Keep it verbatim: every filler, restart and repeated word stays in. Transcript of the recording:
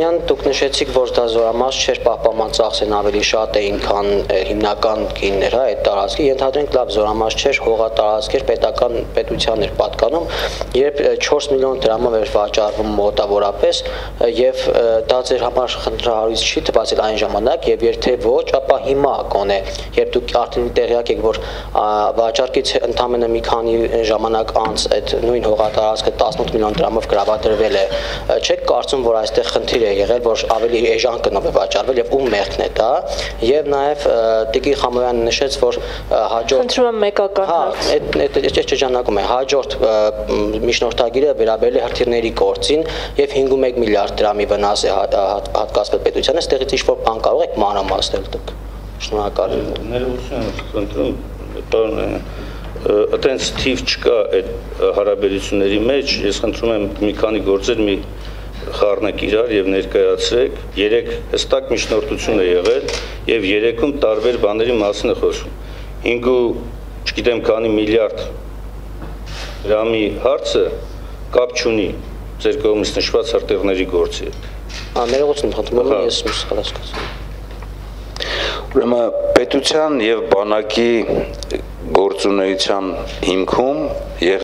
Մինասյան, դուք նշեցիք, որ դա զորամաս չէր, պահպանման ծախսերն ավելի շատ էին, քան հիմնական գինները այդ տարածքի, ենթադրենք լավ զորամաս չէր, հողատարածք էր, պետական պետության էր պատկանում, երբ չորս միլիոն դրամով էր վաճառվում մոտավորապես, եւ դա ձեր համար խնդրահարույց չի թվացել այն ժամանակ, եւ եթե ոչ, ապա հիմա կոնե, երբ դուք արդեն տեղյակ եք, որ վաճառքից ընդամենը մի քանի ժամանակ անց այդ նույն հողատարածքը տասնութ միլիոն դրամով գրավադրվել է, չեք կարծում, որ այստեղ խնդիր է եղել, որ ավելի էժան գնով է վաճառվել եւ ում մեղքն է դա, եւ նաեւ Տիկին Խամոյանը նշեց, որ հաջորդ Խնդրում եմ մեկական հարց։ Այդ այդ ճանաչում է հաջորդ միջնորդագիրը վերաբերել է հրթիռների գործին եւ հինգ միլիարդ դրամի վնաս է հատկացվել պետությանը, այստեղից ինչ-որ բան կարող եք մանրամասնել դուք։ Շնորհակալ եմ։ Ներողություն խնդրում, պարոն այտենց թիվ չկա այդ հարաբերությունների մեջ, ես խնդրում եմ մի քանի գործեր մի խառնեք իրար եւ ներկայացրեք, երեք հստակ միջնորդություն է եղել եւ երեքում տարբեր բաների մասին է խոսում։ հինգ ու չգիտեմ քանի միլիարդ դրամի հարցը կապ չունի ձեր կողմից նշված հրթիռների գործի հետ։ Ներողություն խնդրում եմ, ես սխալ հասկացա։ Ուրեմն պետության եւ բանակի գործունեության հիմքում եւ